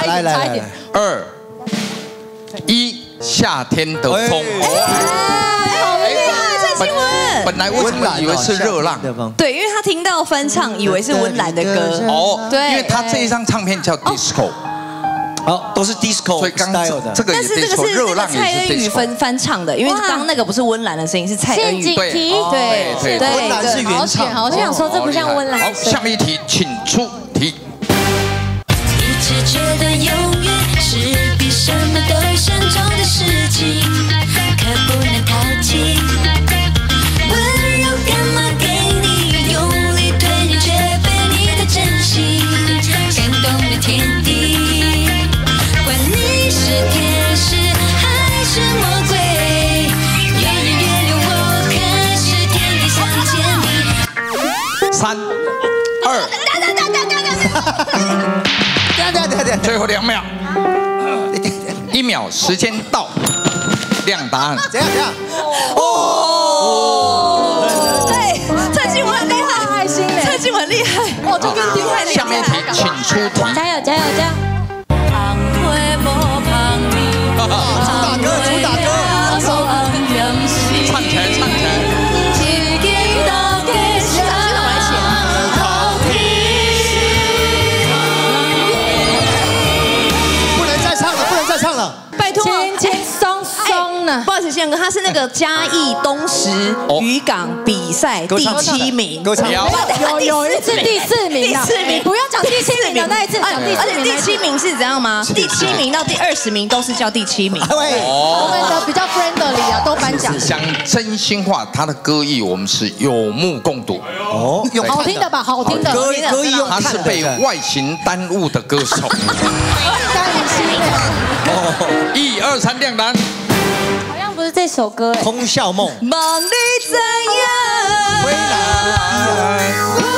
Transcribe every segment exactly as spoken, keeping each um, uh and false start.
来来来， 二一，夏天的风。 好厉害，蔡琴文。 本来为什么以为是热浪？ 对，因为他听到翻唱，以为是温岚的歌。 哦， 对， 因为他这一张唱片叫 Disco。 好，都是 disco， 所以刚刚这个也但是这个 disco， 是热浪也蔡恩是宇 disco。 翻翻唱的，因为刚刚那个不是温岚的声音，是蔡恩宇。 陷阱题， 对对对， 温岚是原唱。 好想说这不像温岚。 好，下面一题，请出题。 一直觉得永远是比什么都慎重的事情，可不能淘气。温柔干嘛给你用力推你，却被你的真心感动了天地。 是天使还是魔鬼？越演越烈，我可是天地相见你。 三、二， 等等等等， 最后两秒，一秒时间到，亮答案。 怎样怎样？ 哦，对，蔡琴文很厉害，爱心嘞，蔡琴文很厉害，哦，就跟丁太厉害。 下面一题，请出题。 加油加油加油！ 主打歌，主打歌， 唱起来，唱起来。 不能再唱了，不能再唱了。 拜托， 轻轻松松呢。 不好意思，宪哥，他是那个嘉义东石渔港比赛第七名， 歌唱， 有有一次第四名， 第四名， 不用讲第七名的那一次，讲第而且第七名是怎样吗？第七名到第二十名都是叫第七名。 喂， 我们的比较 friendly 啊，都颁奖。 讲真心话，他的歌艺我们是有目共睹。 哦，用好听的吧？好听的。 歌歌艺用他是被外形耽误的歌手。一二三，亮答。 好像不是这首歌哎。 空笑梦。 梦里怎样？ 归来。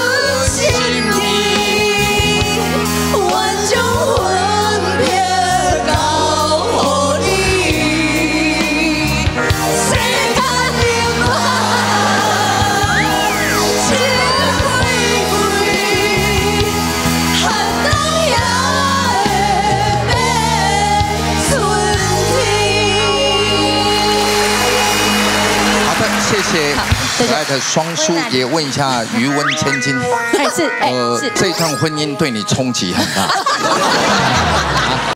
谢谢可爱的双叔，也问一下余温千金， 哎是，哎呃， 是， 这段婚姻对你冲击很大。